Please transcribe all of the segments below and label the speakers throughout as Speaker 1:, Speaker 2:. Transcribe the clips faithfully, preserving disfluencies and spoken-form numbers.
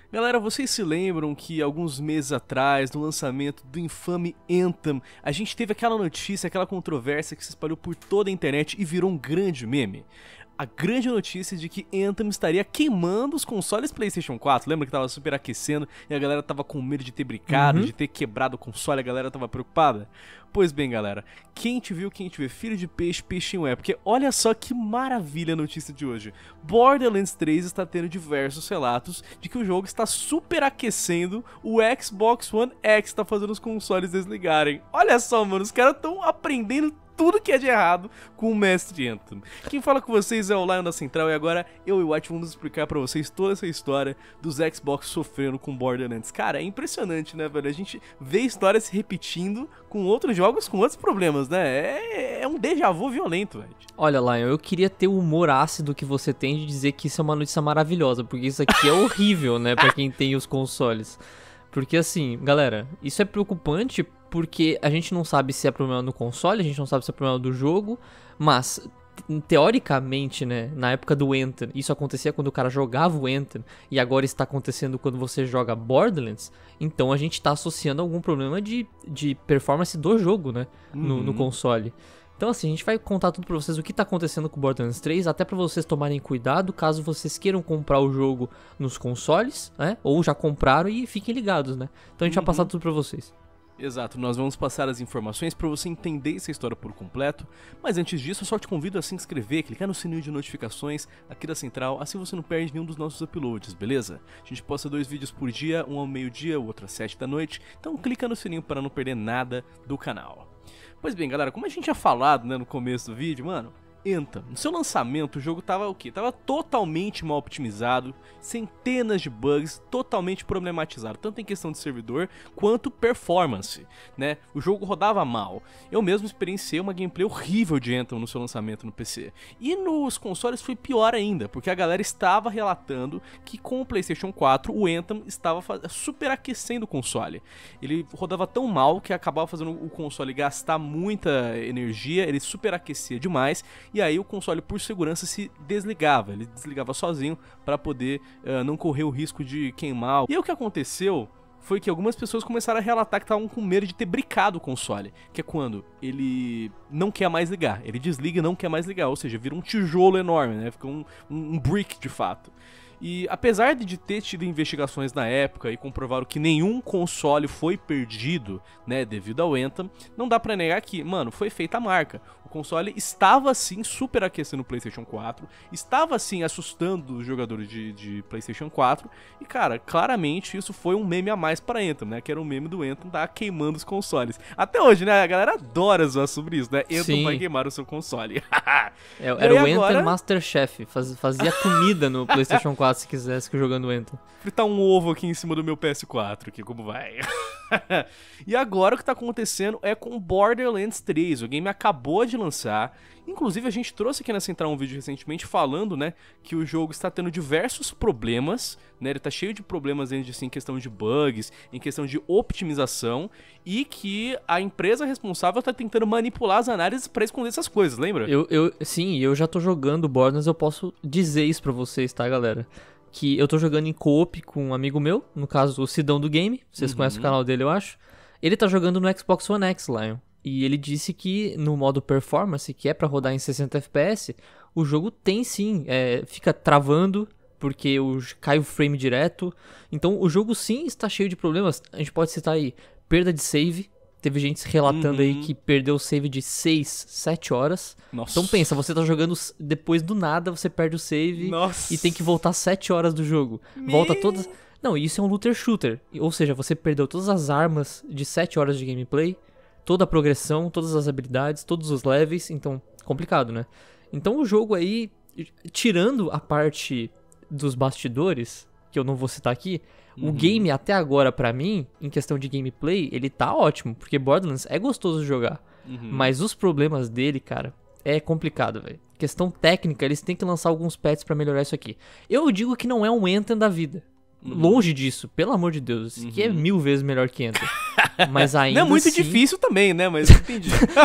Speaker 1: Galera, vocês se lembram que alguns meses atrás, no lançamento do infame Anthem, a gente teve aquela notícia, aquela controvérsia que se espalhou por toda a internet e virou um grande meme? A grande notícia de que Anthem estaria queimando os consoles PlayStation quatro. Lembra que tava super aquecendo e a galera tava com medo de ter brincado, uhum. de ter quebrado o console, a galera tava preocupada? Pois bem, galera, quem te viu, quem te vê, filho de peixe, peixinho é. Porque olha só que maravilha a notícia de hoje. Borderlands três está tendo diversos relatos de que o jogo está super aquecendo o Xbox One X, tá fazendo os consoles desligarem. Olha só, mano, os caras estão aprendendo tudo que é de errado com o mestre Anthem. Quem fala com vocês é o Lion da Central e agora eu e o White vamos explicar pra vocês toda essa história dos Xbox sofrendo com Borderlands. Cara, é impressionante, né, velho? A gente vê histórias se repetindo com outros jogos com outros problemas, né? É, é um déjà vu violento, velho.
Speaker 2: Olha, Lion, eu queria ter o humor ácido que você tem de dizer que isso é uma notícia maravilhosa, porque isso aqui é horrível, né, pra quem tem os consoles. Porque assim, galera, isso é preocupante porque a gente não sabe se é problema no console, a gente não sabe se é problema do jogo, mas teoricamente, né, na época do Anthem, isso acontecia quando o cara jogava o Anthem e agora está acontecendo quando você joga Borderlands, então a gente está associando algum problema de, de performance do jogo, né, no, uhum. no console. Então assim, a gente vai contar tudo pra vocês o que tá acontecendo com o Borderlands três, até pra vocês tomarem cuidado caso vocês queiram comprar o jogo nos consoles, né? Ou já compraram e fiquem ligados, né? Então a gente uhum. vai passar tudo pra vocês.
Speaker 1: Exato, nós vamos passar as informações pra você entender essa história por completo, mas antes disso eu só te convido a se inscrever, clicar no sininho de notificações aqui da Central, assim você não perde nenhum dos nossos uploads, beleza? A gente posta dois vídeos por dia, um ao meio-dia, o outro às sete da noite, então clica no sininho para não perder nada do canal. Pois bem, galera, como a gente tinha falado, né, no começo do vídeo, mano, Anthem, no seu lançamento o jogo tava o quê? Tava totalmente mal optimizado, centenas de bugs, totalmente problematizado, tanto em questão de servidor quanto performance, né? O jogo rodava mal. Eu mesmo experienciei uma gameplay horrível de Anthem no seu lançamento no P C. E nos consoles foi pior ainda, porque a galera estava relatando que com o PlayStation quatro o Anthem estava superaquecendo o console. Ele rodava tão mal que acabava fazendo o console gastar muita energia, ele superaquecia demais. E aí o console, por segurança, se desligava. Ele desligava sozinho para poder uh, não correr o risco de queimar. E aí o que aconteceu foi que algumas pessoas começaram a relatar que estavam com medo de ter bricado o console. Que é quando ele não quer mais ligar. Ele desliga e não quer mais ligar. Ou seja, vira um tijolo enorme, né? Fica um, um, um brick de fato. E apesar de ter tido investigações na época e comprovaram que nenhum console foi perdido, né, devido ao Anthem, não dá pra negar que, mano, foi feita a marca. O console estava sim superaquecendo o PlayStation quatro, estava sim assustando os jogadores de, de PlayStation quatro, e cara, claramente isso foi um meme a mais para Anthem, né, que era um meme do Anthem tá queimando os consoles. Até hoje, né, a galera adora zoar sobre isso, né, Anthem sim. vai queimar o seu console.
Speaker 2: é, era o agora... Anthem Masterchef, faz, fazia comida no PlayStation quatro se quisesse jogando Anthem.
Speaker 1: Fritar um ovo aqui em cima do meu P S quatro, aqui, como vai? E agora o que tá acontecendo é com Borderlands três, o game acabou de lançar. Inclusive a gente trouxe aqui na Central um vídeo recentemente falando, né, que o jogo está tendo diversos problemas, né, ele tá cheio de problemas assim, em questão de bugs, em questão de optimização, e que a empresa responsável tá tentando manipular as análises para esconder essas coisas, lembra?
Speaker 2: Eu, eu, sim, eu já tô jogando Borderlands, eu posso dizer isso pra vocês, tá, galera? Que eu tô jogando em co-op com um amigo meu, no caso o Sidão do Game, vocês uhum. conhecem o canal dele, eu acho. Ele tá jogando no Xbox One X, Lion. E ele disse que no modo performance, que é pra rodar em sessenta F P S, o jogo tem sim, é, fica travando, porque o, cai o frame direto. Então o jogo sim está cheio de problemas. A gente pode citar aí, perda de save. Teve gente relatando uhum. aí que perdeu o save de seis, sete horas. Nossa. Então pensa, você tá jogando depois do nada, você perde o save Nossa. E tem que voltar sete horas do jogo. Me... Volta todas... Não, isso é um looter shooter. Ou seja, você perdeu todas as armas de sete horas de gameplay, toda a progressão, todas as habilidades, todos os levels. Então, complicado, né? Então o jogo aí, tirando a parte dos bastidores, que eu não vou citar aqui... Uhum. O game até agora, pra mim, em questão de gameplay, ele tá ótimo, porque Borderlands é gostoso de jogar. Uhum. Mas os problemas dele, cara, é complicado, velho. Questão técnica, eles têm que lançar alguns patches pra melhorar isso aqui. Eu digo que não é um Anthem da vida. Uhum. Longe disso, pelo amor de Deus. Isso aqui uhum. é mil vezes melhor que Anthem. Mas ainda
Speaker 1: não é muito
Speaker 2: assim...
Speaker 1: difícil também, né? Mas entendi.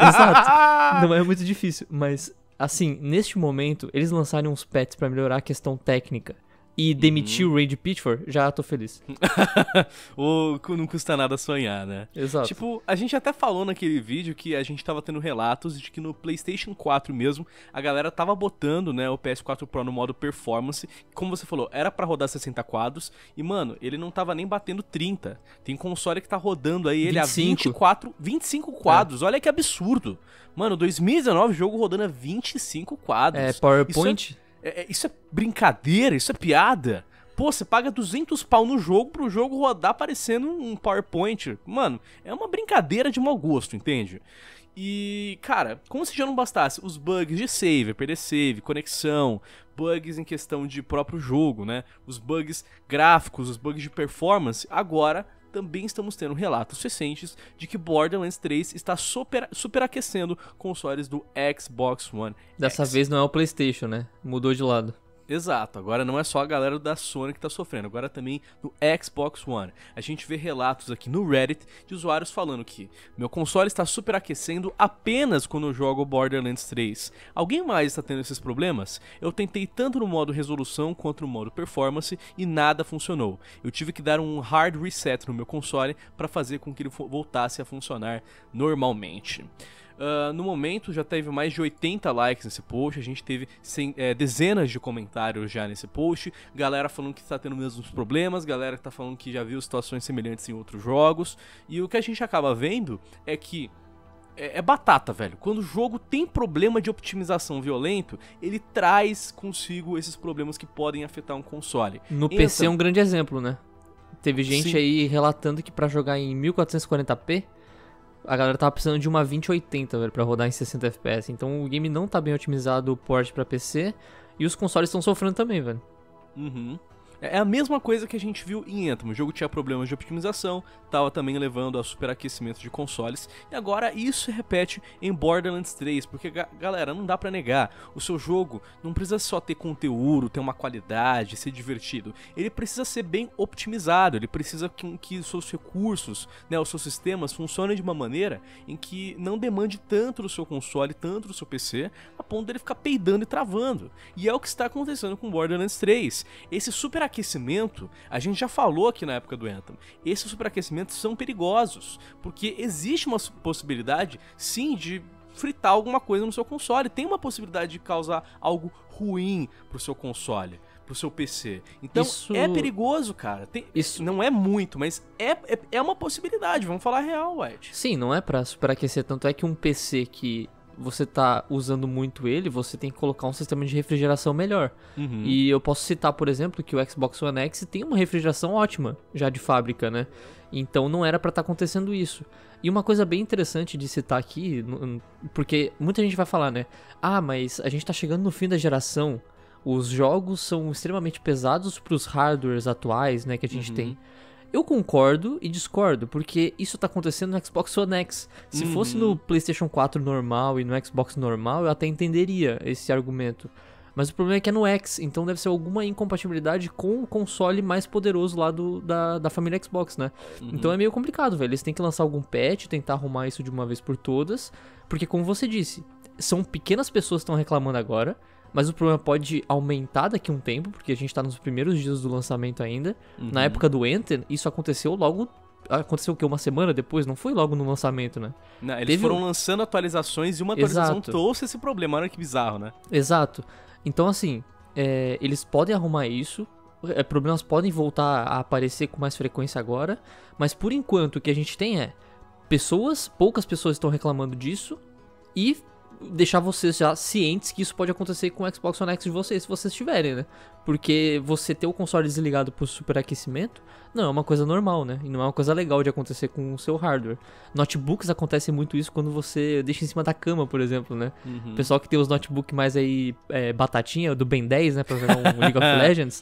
Speaker 2: Exato. Não é muito difícil. Mas, assim, neste momento, eles lançaram uns patches pra melhorar a questão técnica. e demitir uhum. o Randy Pitchford, já tô feliz.
Speaker 1: Ou não custa nada sonhar, né?
Speaker 2: Exato.
Speaker 1: Tipo, a gente até falou naquele vídeo que a gente tava tendo relatos de que no PlayStation quatro mesmo, a galera tava botando, né, o P S quatro Pro no modo performance, como você falou, era pra rodar sessenta quadros, e mano, ele não tava nem batendo trinta. Tem console que tá rodando aí ele
Speaker 2: vinte e cinco.
Speaker 1: a vinte e quatro, vinte e cinco quadros, é. Olha que absurdo. Mano, dois mil e dezenove, jogo rodando a vinte e cinco quadros.
Speaker 2: É, PowerPoint...
Speaker 1: Isso é... É, isso é brincadeira, isso é piada. Pô, você paga duzentos pau no jogo pro jogo rodar parecendo um PowerPoint. Mano, é uma brincadeira de mau gosto, entende? E, cara, como se já não bastasse os bugs de save, perder save, conexão, bugs em questão de próprio jogo, né? Os bugs gráficos, os bugs de performance, agora também estamos tendo relatos recentes de que Borderlands três está super, superaquecendo consoles do Xbox One
Speaker 2: Dessa
Speaker 1: X.
Speaker 2: vez não é o PlayStation, né? Mudou de lado.
Speaker 1: Exato, agora não é só a galera da Sony que tá sofrendo, agora também no Xbox One. A gente vê relatos aqui no Reddit de usuários falando que meu console está superaquecendo apenas quando eu jogo Borderlands três. Alguém mais está tendo esses problemas? Eu tentei tanto no modo resolução quanto no modo performance e nada funcionou. Eu tive que dar um hard reset no meu console para fazer com que ele voltasse a funcionar normalmente. Uh, no momento já teve mais de oitenta likes nesse post, a gente teve sem, é, dezenas de comentários já nesse post, galera falando que está tendo os mesmos problemas, galera que está falando que já viu situações semelhantes em outros jogos, e o que a gente acaba vendo é que é, é batata, velho. Quando o jogo tem problema de optimização violento, ele traz consigo esses problemas que podem afetar um console.
Speaker 2: No
Speaker 1: Entra...
Speaker 2: P C é um grande exemplo, né? Teve gente
Speaker 1: Sim.
Speaker 2: aí relatando que pra jogar em mil quatrocentos e quarenta p a galera tava precisando de uma vinte oitenta, velho, pra rodar em sessenta F P S. Então o game não tá bem otimizado, o port pra P C, e os consoles estão sofrendo também, velho.
Speaker 1: Uhum. É a mesma coisa que a gente viu em Anthem. O jogo tinha problemas de optimização, tava também levando a superaquecimento de consoles, e agora isso se repete em Borderlands três, porque, ga galera, não dá pra negar, o seu jogo não precisa só ter conteúdo, ter uma qualidade, ser divertido, ele precisa ser bem optimizado, ele precisa que, que os seus recursos, né, os seus sistemas funcionem de uma maneira em que não demande tanto do seu console, tanto do seu P C, a ponto dele ficar peidando e travando, e é o que está acontecendo com Borderlands três. Esse super superaquecimento, a gente já falou aqui na época do Anthem, esses superaquecimentos são perigosos, porque existe uma possibilidade, sim, de fritar alguma coisa no seu console, tem uma possibilidade de causar algo ruim pro seu console, pro seu P C. Então
Speaker 2: Isso...
Speaker 1: é perigoso, cara. Tem... Isso não é muito, mas é, é, é uma possibilidade, vamos falar a real, White.
Speaker 2: Sim, não é pra superaquecer, tanto é que um P C que você tá usando muito ele, você tem que colocar um sistema de refrigeração melhor. Uhum. E eu posso citar, por exemplo, que o Xbox One X tem uma refrigeração ótima, já de fábrica, né? Então não era pra estar tá acontecendo isso. E uma coisa bem interessante de citar aqui, porque muita gente vai falar, né? Ah, mas a gente tá chegando no fim da geração, os jogos são extremamente pesados pros hardwares atuais, né, que a gente uhum. tem. Eu concordo e discordo, porque isso tá acontecendo no Xbox One X. Se uhum. fosse no PlayStation quatro normal e no Xbox normal, eu até entenderia esse argumento. Mas o problema é que é no X, então deve ser alguma incompatibilidade com o console mais poderoso lá do, da, da família Xbox, né? Uhum. Então é meio complicado, velho. Eles têm que lançar algum patch, tentar arrumar isso de uma vez por todas. Porque, como você disse, são pequenas pessoas que estão reclamando agora, mas o problema pode aumentar daqui a um tempo, porque a gente tá nos primeiros dias do lançamento ainda. Uhum. Na época do Anthem, isso aconteceu logo... Aconteceu o quê? Uma semana depois? Não foi logo no lançamento, né?
Speaker 1: Não, eles
Speaker 2: Teve...
Speaker 1: foram lançando atualizações e uma atualização
Speaker 2: Exato.
Speaker 1: trouxe esse problema. Olha que bizarro, né?
Speaker 2: Exato. Então, assim, é, eles podem arrumar isso. É, problemas podem voltar a aparecer com mais frequência agora. Mas, por enquanto, o que a gente tem é... Pessoas, poucas pessoas estão reclamando disso. E... deixar vocês já cientes que isso pode acontecer com o Xbox One X de vocês, se vocês tiverem, né? Porque você ter o console desligado por superaquecimento não é uma coisa normal, né? E não é uma coisa legal de acontecer com o seu hardware. Notebooks acontece muito isso quando você deixa em cima da cama, por exemplo, né? Uhum. O pessoal que tem os notebooks mais aí, é, batatinha, do Ben dez, né? Pra jogar um League of Legends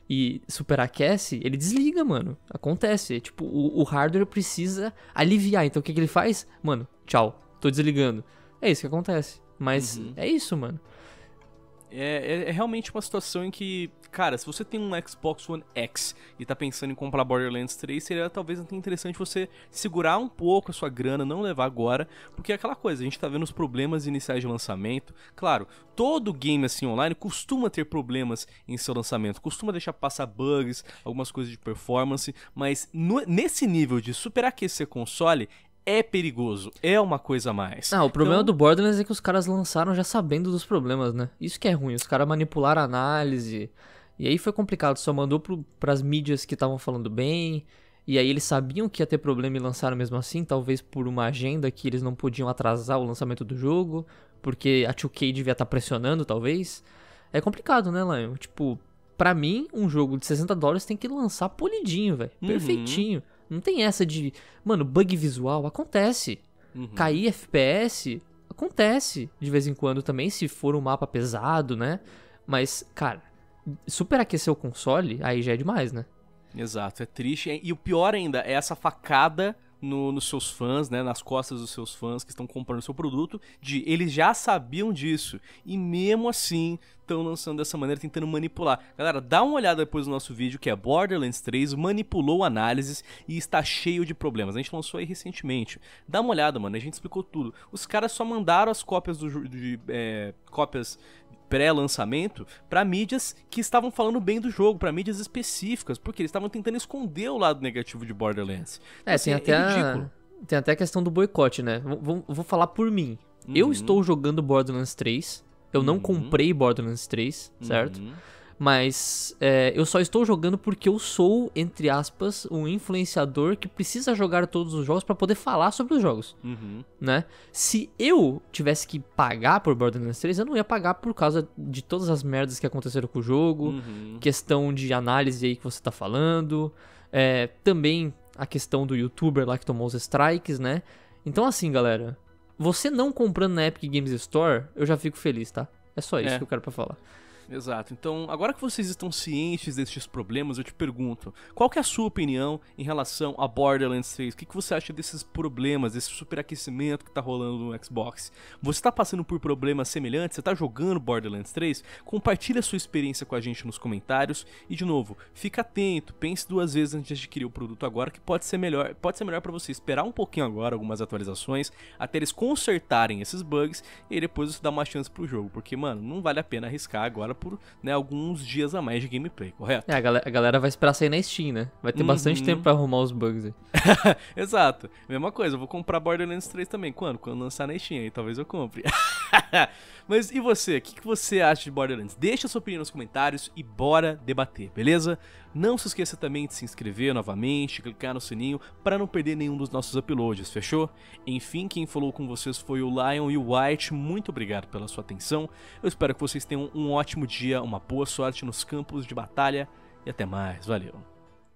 Speaker 2: e superaquece, ele desliga, mano. Acontece. Tipo, o, o hardware precisa aliviar. Então o que, que ele faz? Mano, tchau, tô desligando. É isso que acontece. Mas uhum. é isso, mano.
Speaker 1: É, é, é realmente uma situação em que, cara, se você tem um Xbox One X e tá pensando em comprar Borderlands três, seria talvez até interessante você segurar um pouco a sua grana, não levar agora, porque é aquela coisa, a gente tá vendo os problemas iniciais de lançamento. Claro, todo game assim online costuma ter problemas em seu lançamento, costuma deixar passar bugs, algumas coisas de performance, mas no, nesse nível de superaquecer console, é perigoso, é uma coisa a mais.
Speaker 2: Ah, o problema
Speaker 1: então...
Speaker 2: do Borderlands é que os caras lançaram já sabendo dos problemas, né? Isso que é ruim, os caras manipularam a análise, e aí foi complicado, só mandou pro, pras mídias que estavam falando bem, e aí eles sabiam que ia ter problema e lançaram mesmo assim, talvez por uma agenda que eles não podiam atrasar o lançamento do jogo, porque a dois K devia estar pressionando, talvez. É complicado, né, Lion? Tipo, pra mim, um jogo de sessenta dólares tem que lançar polidinho, velho,
Speaker 1: Uhum.
Speaker 2: perfeitinho. Não tem essa de, mano, bug visual, acontece.
Speaker 1: Uhum.
Speaker 2: Cair F P S, acontece de vez em quando também, se for um mapa pesado, né? Mas, cara, superaquecer o console, aí já é demais, né?
Speaker 1: Exato, é triste. E o pior ainda é essa facada no, nos seus fãs, né? Nas costas dos seus fãs que estão comprando o seu produto, de eles já sabiam disso. E mesmo assim, estão lançando dessa maneira, tentando manipular. Galera, dá uma olhada depois no nosso vídeo, que é Borderlands três, manipulou análises e está cheio de problemas. A gente lançou aí recentemente. Dá uma olhada, mano, a gente explicou tudo. Os caras só mandaram as cópias do de, é, cópias pré-lançamento para mídias que estavam falando bem do jogo, para mídias específicas, porque eles estavam tentando esconder o lado negativo de Borderlands.
Speaker 2: Então, é, assim, tem, até é a, tem até a questão do boicote, né? Vou, vou falar por mim. Uhum. Eu estou jogando Borderlands três, eu não uhum. comprei Borderlands três, certo? Uhum. Mas é, eu só estou jogando porque eu sou, entre aspas, um influenciador que precisa jogar todos os jogos para poder falar sobre os jogos,
Speaker 1: uhum.
Speaker 2: né? Se eu tivesse que pagar por Borderlands três, eu não ia pagar por causa de todas as merdas que aconteceram com o jogo,
Speaker 1: uhum.
Speaker 2: questão de análise aí que você tá falando, é, também a questão do youtuber lá que tomou os strikes, né? Então assim, galera, você não comprando na Epic Games Store, eu já fico feliz, tá? É só isso é. que eu quero pra falar.
Speaker 1: Exato. Então, agora que vocês estão cientes destes problemas, eu te pergunto, qual que é a sua opinião em relação a Borderlands três? O que, que você acha desses problemas, desse superaquecimento que tá rolando no Xbox? Você tá passando por problemas semelhantes? Você tá jogando Borderlands três? Compartilha a sua experiência com a gente nos comentários. E, de novo, fica atento, pense duas vezes antes de adquirir o produto agora, que pode ser melhor, pode ser melhor para você esperar um pouquinho agora, algumas atualizações, até eles consertarem esses bugs, e aí depois você dá uma chance pro jogo. Porque, mano, não vale a pena arriscar agora por, né, alguns dias a mais de gameplay, correto?
Speaker 2: É, a galera, a galera vai esperar sair na Steam, né? Vai ter uhum. bastante tempo pra arrumar os bugs aí.
Speaker 1: Exato. Mesma coisa, eu vou comprar Borderlands três também. Quando? Quando lançar na Steam aí, talvez eu compre. Mas e você? O que, que você acha de Borderlands? Deixa sua opinião nos comentários e bora debater, beleza? Não se esqueça também de se inscrever novamente, clicar no sininho para não perder nenhum dos nossos uploads, fechou? Enfim, quem falou com vocês foi o Lion e o White, muito obrigado pela sua atenção. Eu espero que vocês tenham um ótimo dia, uma boa sorte nos campos de batalha e até mais, valeu!